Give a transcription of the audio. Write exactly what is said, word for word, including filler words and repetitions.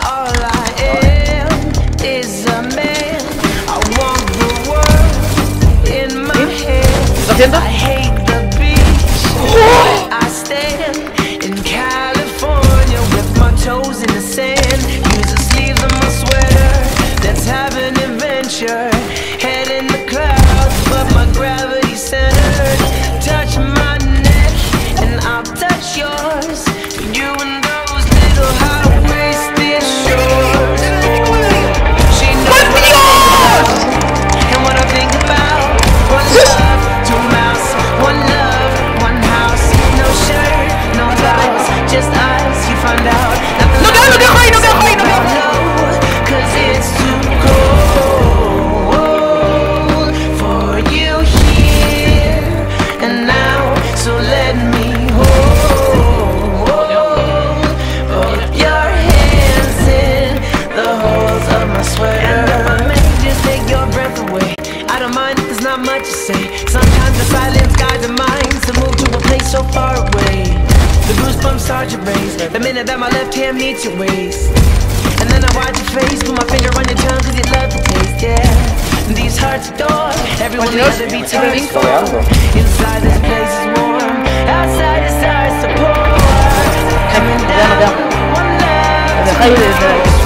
All I am is a man. I want the world in my hands. I hate the beach where I stand in California with my toes in the sand. Use the sleeves of my sweater. Let's have an adventure. Head in the clouds, but my gravity's centered. Touch my neck and I'll touch yours. You and those little high-waisted shorts. She knows what I think about and what I think about. One love, two mouths. One love, one house. No shirt, no blouse, just us. You find out. No go, no go, no go, no go, no go. Cause it's too cold for you here and now. So let me hold both your hands in the holes of my sweater. And if I may just take your breath away, I don't mind if there's not much to say. Sometimes the silence guides the mind to move to a place so far away. The goosebumps start to raise the minute that my left hand meets your waist. And then I watch your face, put my finger on your tongue cause you love the taste, yeah. And these hearts adore, everyone needs to be turning for. Inside this place is warm, outside the stars support. Coming down, one love,